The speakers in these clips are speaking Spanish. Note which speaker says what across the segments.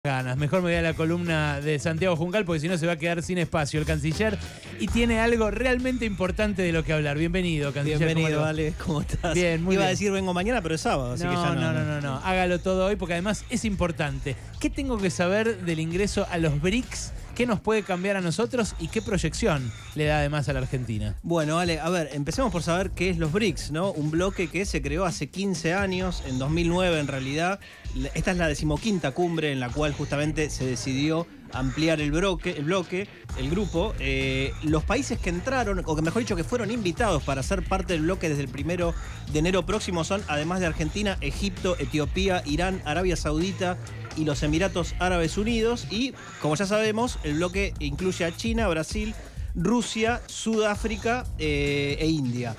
Speaker 1: Ganas. Mejor me voy a la columna de Santiago Juncal porque si no se va a quedar sin espacio el canciller y tiene algo realmente importante de lo que hablar. Bienvenido, canciller.
Speaker 2: Bienvenido, Ale, ¿cómo estás?
Speaker 1: Bien, muy
Speaker 2: Iba
Speaker 1: bien.
Speaker 2: a decir vengo mañana, pero es sábado, así que ya no.
Speaker 1: No. Hágalo todo hoy porque además es importante. ¿Qué tengo que saber del ingreso a los BRICS? ¿Qué nos puede cambiar a nosotros y qué proyección le da además a la Argentina?
Speaker 2: Bueno, Ale, a ver, empecemos por saber qué es los BRICS, ¿no? Un bloque que se creó hace 15 años, en 2009 en realidad. Esta es la 15ª cumbre en la cual justamente se decidió ampliar el bloque, el grupo. Los países que entraron, o que mejor dicho, que fueron invitados para ser parte del bloque desde el 1 de enero próximo son, además de Argentina, Egipto, Etiopía, Irán, Arabia Saudita y los Emiratos Árabes Unidos. Y, como ya sabemos, el bloque incluye a China, Brasil, Rusia, Sudáfrica e India.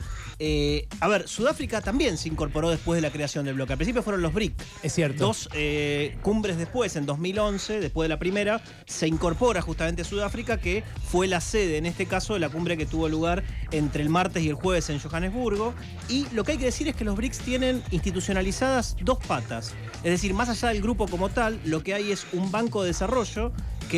Speaker 2: A ver, Sudáfrica también se incorporó después de la creación del bloque. Al principio fueron los BRIC.
Speaker 1: Es cierto.
Speaker 2: Dos cumbres después, en 2011, después de la primera, se incorpora justamente Sudáfrica, que fue la sede, en este caso, de la cumbre que tuvo lugar entre el martes y el jueves en Johannesburgo. Y lo que hay que decir es que los BRICS tienen institucionalizadas dos patas. Es decir, más allá del grupo como tal, lo que hay es un banco de desarrollo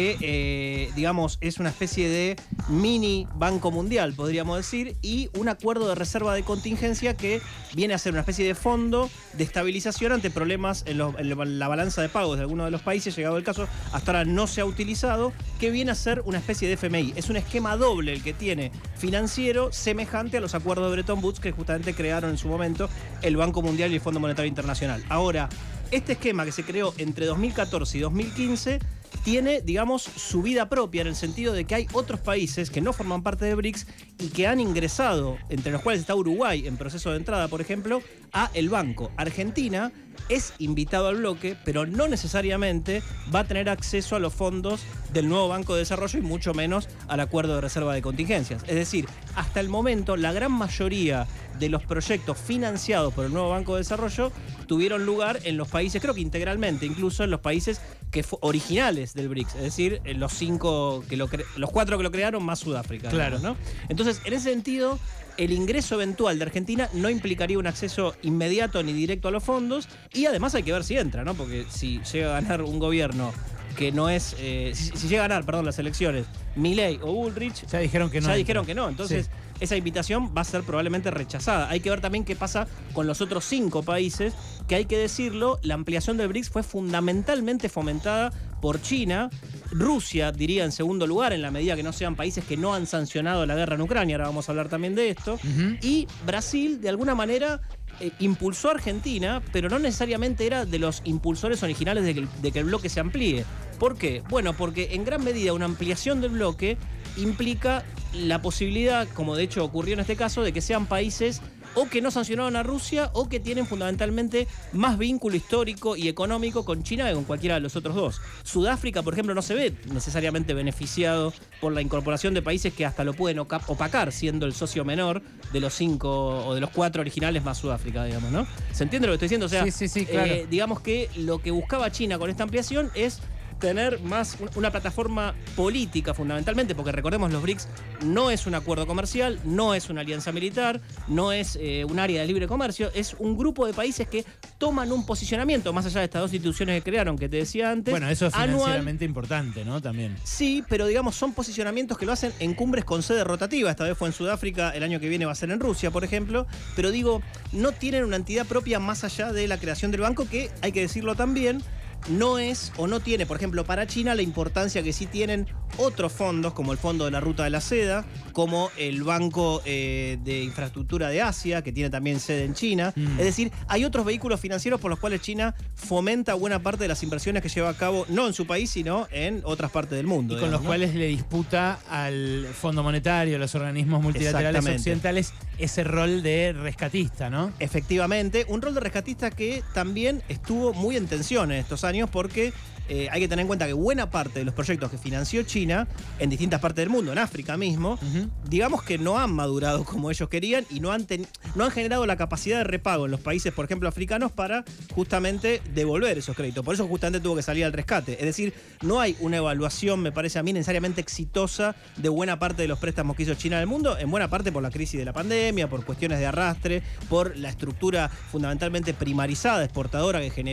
Speaker 2: que, digamos, es una especie de mini banco mundial, podríamos decir, y un acuerdo de reserva de contingencia que viene a ser una especie de fondo de estabilización ante problemas en la balanza de pagos de algunos de los países. Llegado el caso, hasta ahora no se ha utilizado, que viene a ser una especie de FMI. Es un esquema doble el que tiene financiero, semejante a los acuerdos de Bretton Woods que justamente crearon en su momento el Banco Mundial y el Fondo Monetario Internacional. Ahora, este esquema que se creó entre 2014 y 2015 tiene, digamos, su vida propia, en el sentido de que hay otros países que no forman parte de BRICS y que han ingresado, entre los cuales está Uruguay en proceso de entrada, por ejemplo, a el banco. Argentina es invitado al bloque, pero no necesariamente va a tener acceso a los fondos del nuevo Banco de Desarrollo y mucho menos al acuerdo de reserva de contingencias. Es decir, hasta el momento la gran mayoría de los proyectos financiados por el nuevo Banco de Desarrollo tuvieron lugar en los países, creo que integralmente, incluso en los países originales del BRICS, es decir, en los 4 que lo crearon más Sudáfrica.
Speaker 1: Claro,
Speaker 2: ¿no? Entonces, en ese sentido, el ingreso eventual de Argentina no implicaría un acceso inmediato ni directo a los fondos, y además hay que ver si entra, ¿no? Porque si llega a ganar un gobierno que no es, si llega a ganar, perdón, las elecciones, Milei o Bullrich,
Speaker 1: ya dijeron que no.
Speaker 2: Ya dijeron que no, entonces
Speaker 1: sí,
Speaker 2: esa invitación va a ser probablemente rechazada. Hay que ver también qué pasa con los otros 5 países, que hay que decirlo, la ampliación del BRICS fue fundamentalmente fomentada por China. Rusia, diría, en segundo lugar, en la medida que no sean países que no han sancionado la guerra en Ucrania, ahora vamos a hablar también de esto. Y Brasil, de alguna manera, impulsó a Argentina, pero no necesariamente era de los impulsores originales de que el bloque se amplíe. ¿Por qué? Bueno, porque en gran medida una ampliación del bloque implica la posibilidad, como de hecho ocurrió en este caso, de que sean países o que no sancionaron a Rusia o que tienen fundamentalmente más vínculo histórico y económico con China que con cualquiera de los otros dos. Sudáfrica, por ejemplo, no se ve necesariamente beneficiado por la incorporación de países que hasta lo pueden opacar, siendo el socio menor de los 5 o de los 4 originales más Sudáfrica, digamos, ¿no? ¿Se entiende lo que estoy diciendo? O sea,
Speaker 1: sí, claro.
Speaker 2: Digamos que lo que buscaba China con esta ampliación es tener más una plataforma política fundamentalmente, porque recordemos, los BRICS no es un acuerdo comercial, no es una alianza militar, no es un área de libre comercio, es un grupo de países que toman un posicionamiento, más allá de estas 2 instituciones que crearon, que te decía antes.
Speaker 1: Bueno, eso es financieramente importante, ¿no? También.
Speaker 2: Sí, pero digamos, son posicionamientos que lo hacen en cumbres con sede rotativa. Esta vez fue en Sudáfrica, el año que viene va a ser en Rusia, por ejemplo, pero digo, no tienen una entidad propia más allá de la creación del banco, que, hay que decirlo también, no es o no tiene, por ejemplo, para China la importancia que sí tienen otros fondos, como el Fondo de la Ruta de la Seda, como el Banco de Infraestructura de Asia, que tiene también sede en China. Es decir, hay otros vehículos financieros por los cuales China fomenta buena parte de las inversiones que lleva a cabo, no en su país, sino en otras partes del mundo.
Speaker 1: Y con los cuales le disputa al Fondo Monetario, a los organismos multilaterales occidentales, ese rol de rescatista, ¿no?
Speaker 2: Efectivamente, un rol de rescatista que también estuvo muy en tensión en estos años, porque hay que tener en cuenta que buena parte de los proyectos que financió China en distintas partes del mundo, en África mismo, digamos que no han madurado como ellos querían y no han generado la capacidad de repago en los países, por ejemplo, africanos, para justamente devolver esos créditos. Por eso justamente tuvo que salir al rescate. Es decir, no hay una evaluación, me parece a mí, necesariamente exitosa de buena parte de los préstamos que hizo China del mundo, en buena parte por la crisis de la pandemia, por cuestiones de arrastre, por la estructura fundamentalmente primarizada, exportadora, que generó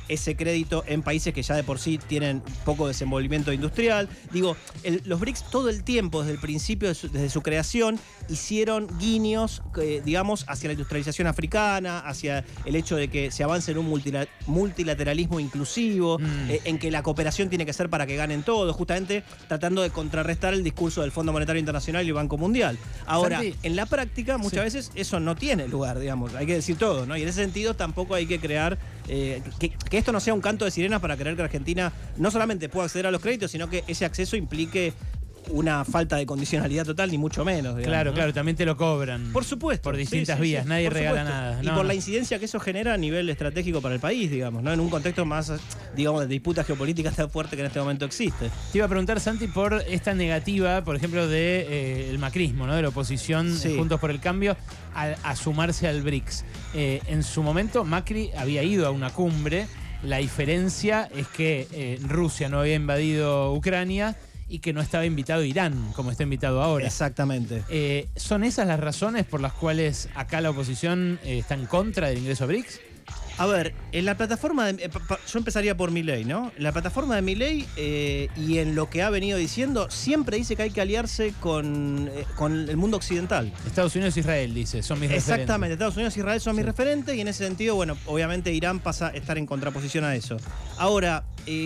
Speaker 2: ese crédito en países que ya de por sí tienen poco desenvolvimiento industrial. Digo, los BRICS todo el tiempo, desde el principio, desde su creación, hicieron guiños, digamos, hacia la industrialización africana, hacia el hecho de que se avance en un multilateralismo inclusivo, en que la cooperación tiene que ser para que ganen todos, justamente tratando de contrarrestar el discurso del Fondo Monetario Internacional y el Banco Mundial. Ahora,
Speaker 1: Santi,
Speaker 2: en la práctica, muchas veces eso no tiene lugar, digamos, hay que decir todo, ¿no? Y en ese sentido tampoco hay que crear, que esto no sea un canto de sirenas para creer que Argentina no solamente pueda acceder a los créditos, sino que ese acceso implique una falta de condicionalidad total, ni mucho menos. Digamos,
Speaker 1: claro,
Speaker 2: ¿no?
Speaker 1: Claro, también te lo cobran.
Speaker 2: Por supuesto.
Speaker 1: Por distintas vías,
Speaker 2: sí,
Speaker 1: nadie
Speaker 2: por
Speaker 1: regala
Speaker 2: supuesto.
Speaker 1: nada.
Speaker 2: Y por la incidencia que eso genera a nivel estratégico para el país, digamos, ¿no? En un contexto más, digamos, de disputa geopolítica tan fuerte que en este momento existe.
Speaker 1: Te iba a preguntar, Santi, por esta negativa, por ejemplo, de el macrismo, ¿no? De la oposición Juntos por el Cambio, a sumarse al BRICS. En su momento, Macri había ido a una cumbre. La diferencia es que Rusia no había invadido Ucrania y que no estaba invitado Irán, como está invitado ahora.
Speaker 2: Exactamente.
Speaker 1: ¿Son esas las razones por las cuales acá la oposición está en contra del ingreso a BRICS?
Speaker 2: A ver, en la plataforma yo empezaría por Milei, ¿no? En la plataforma de Milei y en lo que ha venido diciendo, siempre dice que hay que aliarse con el mundo occidental.
Speaker 1: Estados Unidos e Israel, dice, son mis referentes.
Speaker 2: Exactamente, Estados Unidos e Israel son mis referentes y en ese sentido, bueno, obviamente Irán pasa a estar en contraposición a eso. Ahora,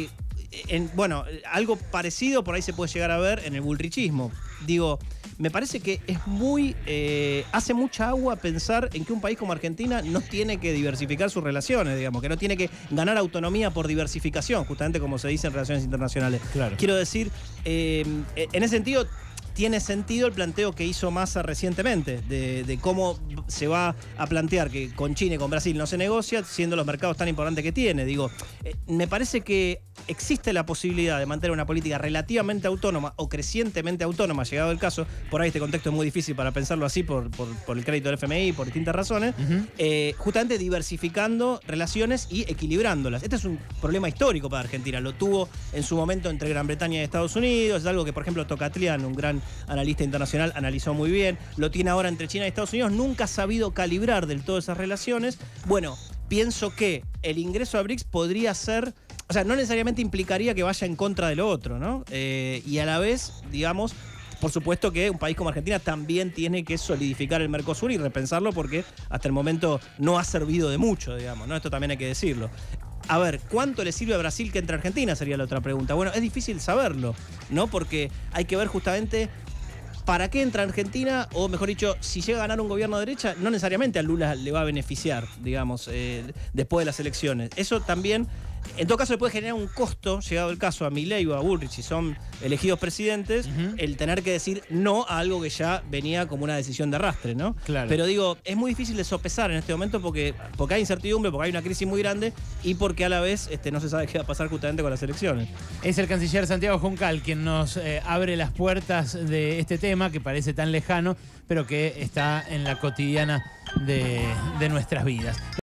Speaker 2: bueno, algo parecido por ahí se puede llegar a ver en el bullrichismo. Digo, me parece que es hace mucha agua pensar en que un país como Argentina no tiene que diversificar sus relaciones, digamos, que no tiene que ganar autonomía por diversificación, justamente como se dice en relaciones internacionales.
Speaker 1: Claro.
Speaker 2: Quiero decir, en ese sentido, tiene sentido el planteo que hizo Massa recientemente, de cómo se va a plantear que con China y con Brasil no se negocia, siendo los mercados tan importantes que tiene. Digo, me parece que existe la posibilidad de mantener una política relativamente autónoma o crecientemente autónoma, llegado el caso. Por ahí este contexto es muy difícil para pensarlo así por el crédito del FMI, por distintas razones, justamente diversificando relaciones y equilibrándolas. Este es un problema histórico para Argentina, lo tuvo en su momento entre Gran Bretaña y Estados Unidos, es algo que, por ejemplo, Tocatlián, un gran analista internacional, analizó muy bien, lo tiene ahora entre China y Estados Unidos, nunca ha sabido calibrar del todo esas relaciones. Bueno, pienso que el ingreso a BRICS podría ser, o sea, no necesariamente implicaría que vaya en contra de lo otro, ¿no? Y a la vez, digamos, por supuesto que un país como Argentina también tiene que solidificar el Mercosur y repensarlo porque hasta el momento no ha servido de mucho, digamos, ¿no? Esto también hay que decirlo. A ver, ¿cuánto le sirve a Brasil que entre a Argentina? Sería la otra pregunta. Bueno, es difícil saberlo, ¿no? Porque hay que ver justamente para qué entra Argentina, o mejor dicho, si llega a ganar un gobierno de derecha, no necesariamente a Lula le va a beneficiar, digamos, después de las elecciones. Eso también, en todo caso, le puede generar un costo, llegado el caso a Milei o a Bullrich, si son elegidos presidentes, el tener que decir no a algo que ya venía como una decisión de arrastre, ¿no?
Speaker 1: Claro.
Speaker 2: Pero digo, es muy difícil de sopesar en este momento porque hay incertidumbre, porque hay una crisis muy grande y porque a la vez no se sabe qué va a pasar justamente con las elecciones.
Speaker 1: Es el canciller Santiago Juncal quien nos abre las puertas de este tema que parece tan lejano, pero que está en la cotidiana de nuestras vidas.